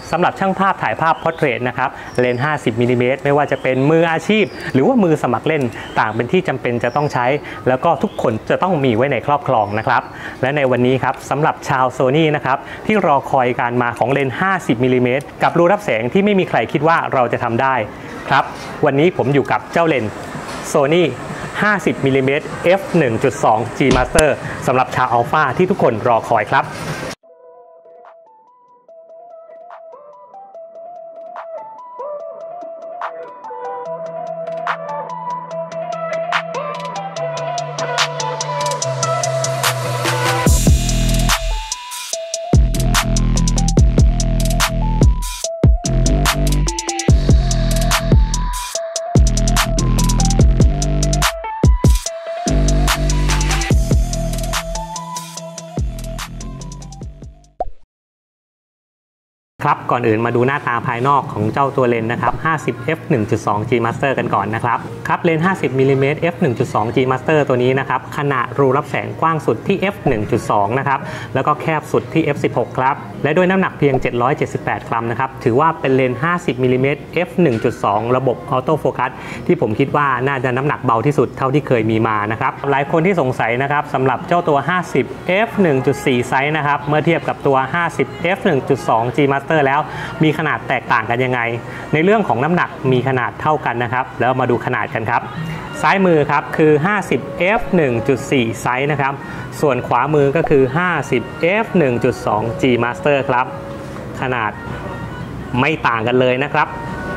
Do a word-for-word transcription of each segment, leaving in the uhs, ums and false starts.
สำหรับช่างภาพถ่ายภาพพอร์เทรตนะครับเลนส์ห้าสิบมิลลิเมตรไม่ว่าจะเป็นมืออาชีพหรือว่ามือสมัครเล่นต่างเป็นที่จำเป็นจะต้องใช้แล้วก็ทุกคนจะต้องมีไว้ในครอบครองนะครับและในวันนี้ครับสำหรับชาวโซนี่นะครับที่รอคอยการมาของเลนส์ห้าสิบมิลลิเมตรกับรูรับแสงที่ไม่มีใครคิดว่าเราจะทำได้ครับวันนี้ผมอยู่กับเจ้าเลนส์ Sony ห้าสิบมิลลิเมตร เอฟ หนึ่งจุดสอง G Master สำหรับชาวอัลฟาที่ทุกคนรอคอยครับครับก่อนอื่นมาดูหน้าตาภายนอกของเจ้าตัวเลนส์นะครับ ห้าสิบ เอฟ หนึ่งจุดสอง G Master กันก่อนนะครับครับเลนส์ ห้าสิบมิลลิเมตร เอฟ หนึ่งจุดสอง G Master ตัวนี้นะครับขนาดรูรับแสงกว้างสุดที่ เอฟ หนึ่งจุดสอง นะครับแล้วก็แคบสุดที่ เอฟ สิบหก ครับและด้วยน้ำหนักเพียงเจ็ดร้อยเจ็ดสิบแปดกรัมนะครับถือว่าเป็นเลนส์ ห้าสิบมิลลิเมตร เอฟ หนึ่งจุดสอง ระบบออโต้โฟกัสที่ผมคิดว่าน่าจะน้ำหนักเบาที่สุดเท่าที่เคยมีมานะครับหลายคนที่สงสัยนะครับสำหรับเจ้าตัว ห้าสิบ เอฟ หนึ่งจุดสี่ ไซส์นะครับเมื่อเทียบกับตัว ห้าสิบ เอฟ หนึ่งจุดสอง G Master แล้วมีขนาดแตกต่างกันยังไงในเรื่องของน้ำหนักมีขนาดเท่ากันนะครับแล้วมาดูขนาดกันครับซ้ายมือครับคือ ห้าสิบ เอฟ หนึ่งจุดสี่ ไซส์นะครับส่วนขวามือก็คือ ห้าสิบ เอฟ หนึ่งจุดสอง G Master ครับขนาดไม่ต่างกันเลยนะครับ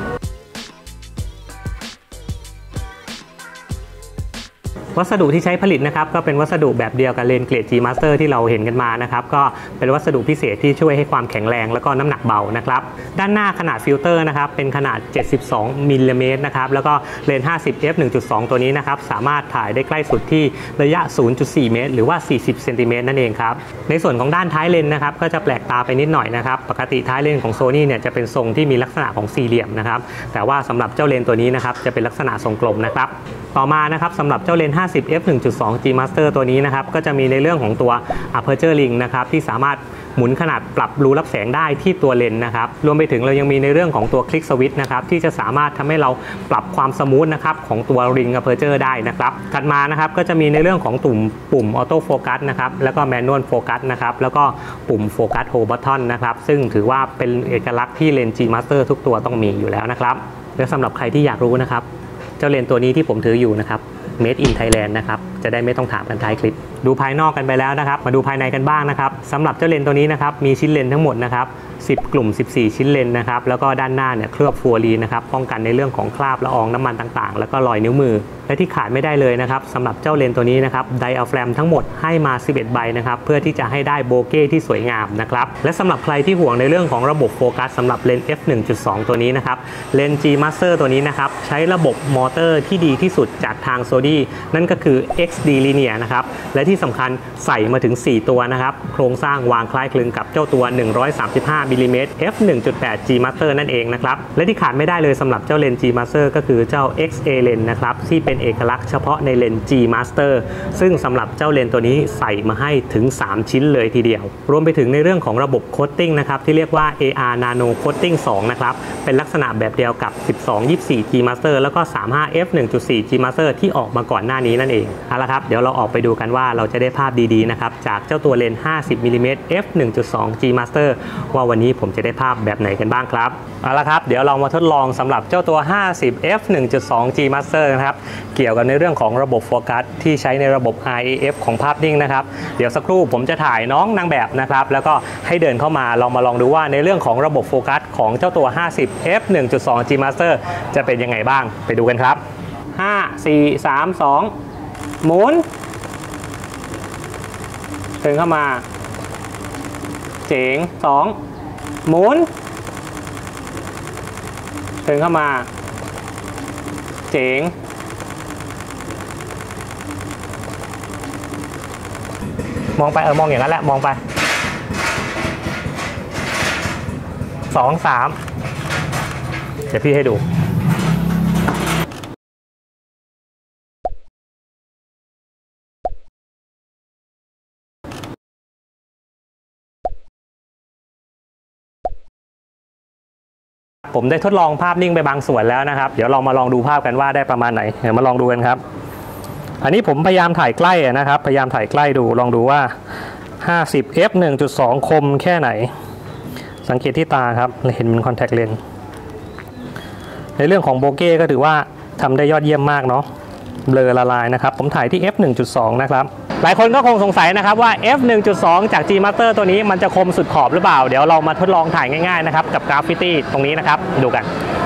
วัสดุที่ใช้ผลิตนะครับก็เป็นวัสดุแบบเดียวกับเลนส์เกรด G Master ที่เราเห็นกันมานะครับก็เป็นวัสดุพิเศษที่ช่วยให้ความแข็งแรงแล้วก็น้ำหนักเบานะครับด้านหน้าขนาดฟิลเตอร์นะครับเป็นขนาดเจ็ดสิบสองมิลลิเมตรนะครับแล้วก็เลนส์ ห้าสิบ เอฟ หนึ่งจุดสอง ตัวนี้นะครับสามารถถ่ายได้ใกล้สุดที่ระยะ ศูนย์จุดสี่ เมตรหรือว่าสี่สิบเซนติเมตรนั่นเองครับในส่วนของด้านท้ายเลนส์นะครับก็จะแปลกตาไปนิดหน่อยนะครับปกติท้ายเลนส์ของ Sony เนี่ยจะเป็นทรงที่มีลักษณะของสี่เหลี่ยมนะครับแต่ว่าสำหรับเจ้าเลนส์ตัวนี้นะครับจะเป็นลักษณะทรงกลมนะครับต่อมานะครับสำหรับเจ้าเลนส์ ห้าสิบ เอฟ หนึ่งจุดสอง G Master ตัวนี้นะครับก็จะมีในเรื่องของตัว Aperture Ring นะครับที่สามารถหมุนขนาดปรับรูรับแสงได้ที่ตัวเลนส์นะครับรวมไปถึงเรายังมีในเรื่องของตัวคลิกสวิตช์นะครับที่จะสามารถทำให้เราปรับความสมูทนะครับของตัว Ring Aperture ได้นะครับถัดมานะครับก็จะมีในเรื่องของตุ่มปุ่ม Auto Focus นะครับแล้วก็ Manual Focus นะครับแล้วก็ปุ่ม Focus Hold Button นะครับซึ่งถือว่าเป็นเอกลักษณ์ที่เลนส์ G Master ทุกตัวต้องมีอยู่แล้วนะครับและสำหรับใครที่อยากรู้นะครับเจ้าเลนส์ตัวนี้ที่ผมถืออยู่นะครับ Made in Thailand นะครับจะได้ไม่ต้องถามกันท้ายคลิปดูภายนอกกันไปแล้วนะครับมาดูภายในกันบ้างนะครับสำหรับเจ้าเลนส์ตัวนี้นะครับมีชิ้นเลนส์ทั้งหมดนะครับสิบกลุ่มสิบสี่ชิ้นเลนส์นะครับแล้วก็ด้านหน้าเนี่ยเคลือบฟัวรีนนะครับป้องกันในเรื่องของคราบละอองน้ำมันต่างๆแล้วก็รอยนิ้วมือและที่ขาดไม่ได้เลยนะครับสำหรับเจ้าเลนส์ตัวนี้นะครับไดอะแฟรมทั้งหมดให้มาสิบเอ็ดใบนะครับเพื่อที่จะให้ได้โบเก้ที่สวยงามนะครับและสำหรับใครที่ห่วงในเรื่องของระบบโฟกัสสำหรับเลนส์ เอฟ หนึ่งจุดสอง ตัวนี้นะครับเลนส์ G Master ตัวนี้นะครับใช้ระบบมอเตอร์ที่ดีที่สุดจากทาง Sony นั่นก็คือ เอ็กซ์ ดี Linear นะครับและที่สำคัญใส่มาถึงสี่ตัวนะครับโครงสร้างวางคล้ายคลึงกับเจ้าตัวหนึ่งร้อยสามสิบห้ามิลลิเมตร เอฟ หนึ่งจุดแปด G Master นั่นเองนะครับและที่ขาดไม่ได้เลยสำหรับเจ้าเลนส์ G Master ก็คือเจ้า เอ็กซ์ เอ Lens นะครับที่เป็นเอกลักษณ์เฉพาะในเลนส์ G Master ซึ่งสำหรับเจ้าเลนส์ตัวนี้ใส่มาให้ถึงสามชิ้นเลยทีเดียวรวมไปถึงในเรื่องของระบบโคตติ้งนะครับที่เรียกว่า เอ อาร์ Nano Coating สองนะครับเป็นลักษณะแบบเดียวกับสิบสอง ยี่สิบสี่ G Master แล้วก็ สามสิบห้า เอฟ หนึ่งจุดสี่ G Master ที่ออกมาก่อนหน้านี้นั่นเองเอาละครับเดี๋ยวเราออกไปดูกันว่าเราจะได้ภาพดีๆนะครับจากเจ้าตัวเลนส์ ห้าสิบมิลลิเมตร เอฟ หนึ่งจุดสอง G Master ว่าวันนี้ผมจะได้ภาพแบบไหนกันบ้างครับเอาละครับเดี๋ยวเรามาทดลองสำหรับเจ้าตัว ห้าสิบ เอฟ หนึ่งจุดสอง G Master นะครับเกี่ยวกับในเรื่องของระบบโฟกัสที่ใช้ในระบบ อาร์ เอ เอฟ ของภาพนิ่งนะครับเดี๋ยวสักครู่ผมจะถ่ายน้องนางแบบนะครับแล้วก็ให้เดินเข้ามาลองมาลองดูว่าในเรื่องของระบบโฟกัสของเจ้าตัว ห้าสิบ เอฟ หนึ่งจุดสอง G Master จะเป็นยังไงบ้างไปดูกันครับห้า สี่ สาม สองหมุนเดินเข้ามาเจ๋งสองหมุนเดินเข้ามาเจ๋งมองไปเออมองอย่างนั้นแหละมองไปสองสามเดี๋ยวพี่ให้ดูผมได้ทดลองภาพนิ่งไปบางส่วนแล้วนะครับเดี๋ยวเรามาลองดูภาพกันว่าได้ประมาณไหนเดี๋ยวมาลองดูกันครับอันนี้ผมพยายามถ่ายใกล้นะครับพยายามถ่ายใกล้ดูลองดูว่าห้าสิบ เอฟ หนึ่งจุดสอง คมแค่ไหนสังเกตที่ตาครับเห็นเป็นคอนแทคเลนส์ในเรื่องของโบเก้ก็ถือว่าทำได้ยอดเยี่ยมมากเนาะเบลอละลายนะครับผมถ่ายที่ เอฟ หนึ่งจุดสอง นะครับหลายคนก็คงสงสัยนะครับว่า เอฟ หนึ่งจุดสอง จาก G Master ตัวนี้มันจะคมสุดขอบหรือเปล่าเดี๋ยวเรามาทดลองถ่ายง่ายๆนะครับกับกราฟฟิตี้ตรงนี้นะครับดูกัน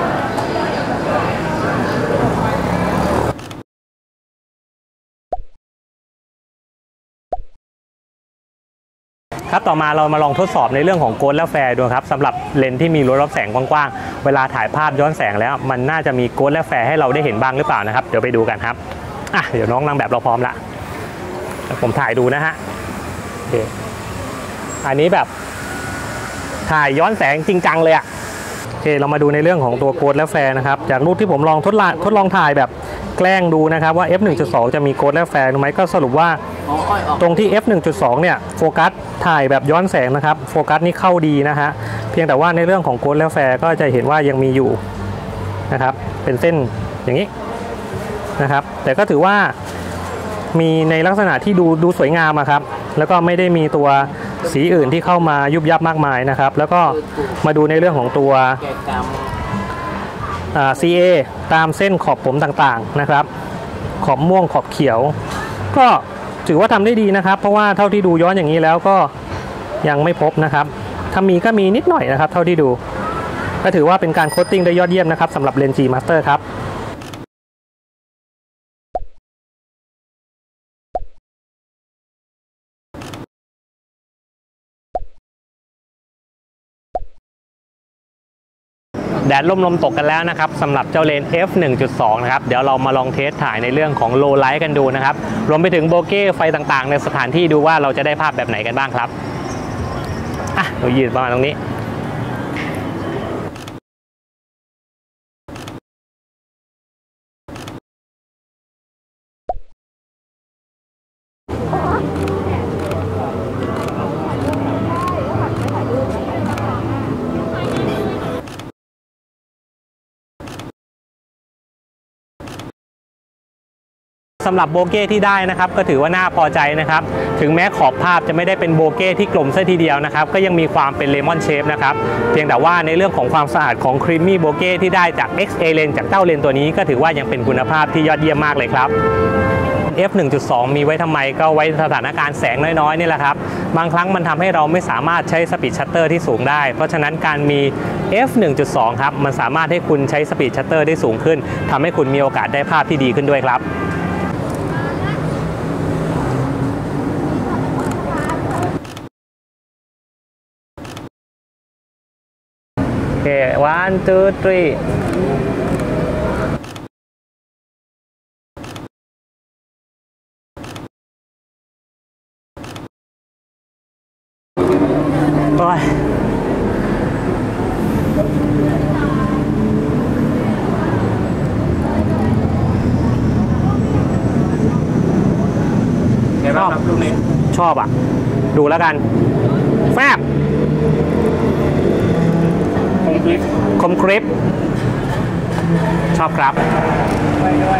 ครับต่อมาเรามาลองทดสอบในเรื่องของโกลด์และแฟร์ดูครับสำหรับเลนส์ที่มีรั้วรับแสงกว้างๆเวลาถ่ายภาพย้อนแสงแล้วมันน่าจะมีโกลด์และแฟร์ให้เราได้เห็นบ้างหรือเปล่านะครับเดี๋ยวไปดูกันครับอ่ะเดี๋ยวน้องนางแบบเราพร้อมละผมถ่ายดูนะฮะโอเคอันนี้แบบถ่ายย้อนแสงจริงจังเลยอะโอเคเรามาดูในเรื่องของตัวโกลด์และแฟร์นะครับจากรูปที่ผมลองทดลองทดลองถ่ายแบบแกล้งดูนะครับว่า เอฟ หนึ่งจุดสอง จะมีโกลด์และแฟร์ไหมก็สรุปว่าตรงที่ เอฟ หนึ่งจุดสอง เนี่ยโฟกัสถ่ายแบบย้อนแสงนะครับโฟกัสนี่เข้าดีนะฮะเพียงแต่ว่าในเรื่องของโกลด์และแฟร์ก็จะเห็นว่ายังมีอยู่นะครับเป็นเส้นอย่างนี้นะครับแต่ก็ถือว่ามีในลักษณะที่ดูดูสวยงามครับแล้วก็ไม่ได้มีตัวสีอื่นที่เข้ามายุบยับมากมายนะครับแล้วก็มาดูในเรื่องของตัว ซี เอ ตามเส้นขอบผมต่างๆนะครับขอบม่วงขอบเขียวก็ถือว่าทำได้ดีนะครับเพราะว่าเท่าที่ดูย้อนอย่างนี้แล้วก็ยังไม่พบนะครับถ้ามีก็มีนิดหน่อยนะครับเท่าที่ดูก็ถือว่าเป็นการโคตติ้งได้ยอดเยี่ยมนะครับสำหรับเลนส์ G Master ครับแดดลมๆตกกันแล้วนะครับสำหรับเจ้าเลนส์ เอฟ หนึ่งจุดสอง นะครับเดี๋ยวเรามาลองเทสถ่ายในเรื่องของโลไลท์กันดูนะครับรวมไปถึงโบเก้ไฟต่างๆในสถานที่ดูว่าเราจะได้ภาพแบบไหนกันบ้างครับอ่ะเรายืนประมาณตรงนี้สำหรับโบเก้ที่ได้นะครับก็ถือว่าน่าพอใจนะครับถึงแม้ขอบภาพจะไม่ได้เป็นโบเก้ที่กลมซะทีเดียวนะครับก็ยังมีความเป็นเลมอนเชฟนะครับเพียงแต่ว่าในเรื่องของความสะอาดของครีมมี่โบเก้ที่ได้จาก เอ็กซ์ เอ เลนส์จากเต้าเลนส์ตัวนี้ก็ถือว่ายังเป็นคุณภาพที่ยอดเยี่ยมมากเลยครับ เอฟ หนึ่งจุดสอง มีไว้ทำไมก็ไว้สถานการณ์แสงน้อยๆนี่แหละครับบางครั้งมันทำให้เราไม่สามารถใช้สปีดชัตเตอร์ที่สูงได้เพราะฉะนั้นการมี เอฟ หนึ่งจุดสอง ครับมันสามารถให้คุณใช้สปีดชัตเตอร์ได้สูงขึ้นทำให้คุณมีโอกาสได้ภาพที่ดีขึ้นด้วยครับโอเค one two three โอ้ยชอบชอบอ่ะดูแล้วกันแฟบคมคลิปชอบครับด้วยด้วย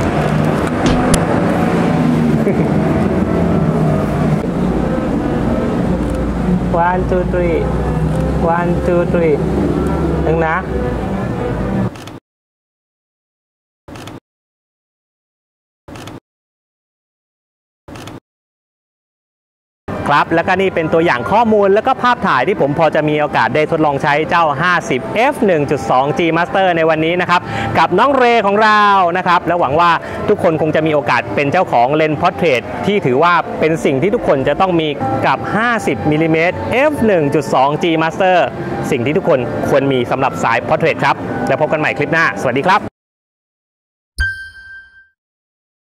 one two three one two three หนึ่งนะครับแล้วก็นี่เป็นตัวอย่างข้อมูลแล้วก็ภาพถ่ายที่ผมพอจะมีโอกาสได้ทดลองใช้เจ้า ห้าสิบ เอฟ หนึ่งจุดสอง G Master ในวันนี้นะครับกับน้องเรของเรานะครับและหวังว่าทุกคนคงจะมีโอกาสเป็นเจ้าของเลนส์พอร์เทรตที่ถือว่าเป็นสิ่งที่ทุกคนจะต้องมีกับ ห้าสิบมิลลิเมตร เอฟ หนึ่งจุดสอง G Master สิ่งที่ทุกคนควรมีสำหรับสายพอร์เทรตครับแล้วพบกันใหม่คลิปหน้าสวัสดีครับ